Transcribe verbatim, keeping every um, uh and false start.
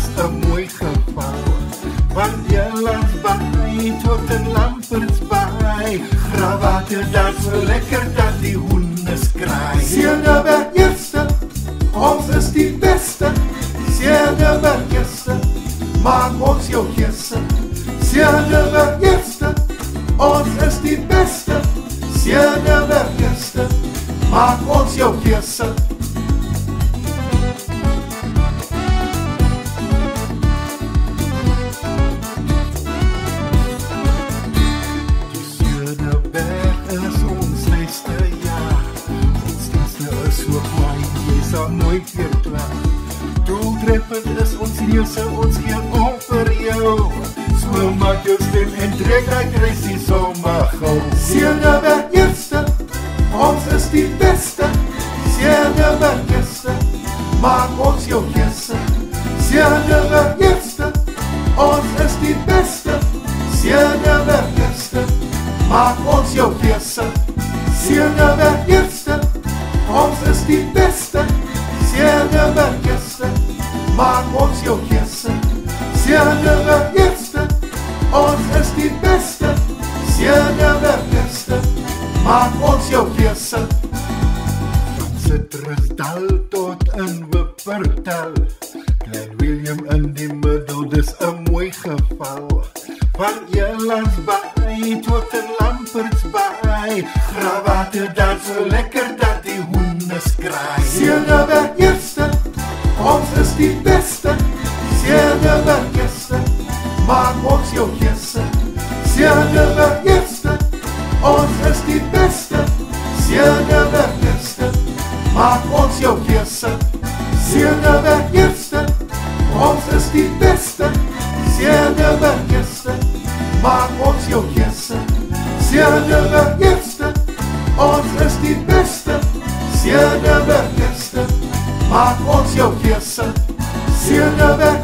dis 'n mooi geval. Van Elandsbaai tot in Lampertsbaai, Grawater daar so lekker dat die hoende skraai. Cederberg Eerste, ons is die beste. Cederberg Eerste, maak ons jou keuse. Cederberg Eerste, ons is die beste. Cederberg Eerste, maak ons jou keuse. Die Cederberg is ons lyste, ja. Ons dienste is so baie, jy sal nooit weer kla. Doeltreffend is ons leuse, ons gee om vir jou. So maak jou stem en trek hy kruisie sommer gauw. Cederberg Eerste, ons is die beste. Cederberg Eerste, maak ons jou keuse. Cederberg Eerste, ons is die beste. Cederberg Eerste, maak ons jou keuse. Cederberg Eerste, ons is die beste. Cederberg Eerste, maak ons jou keuse. Cederberg Eerste, ons is die beste. Cederberg Eerste, maak ons jou keuse. Van Citrusdal tot in Wuppertal, Klein Willem in die middel, dis 'n mooi geval. Van Elandsbaai tot in Lampertsbaai, Grawater daar so lekker dat die hoende skraai. Cederberg Eerste, ons is die beste. Cederberg Eerste, maak ons jou keuse. Cederberg Eerste, ons is die beste. Cederberg Eerste, maak ons jou keuse. Cederberg Eerste, ons is die beste. Cederberg Eerste, maak ons jou keuse. Cederberg Eerste, ons is die beste. Cederberg Eerste, maak ons jou keuse. Cederberg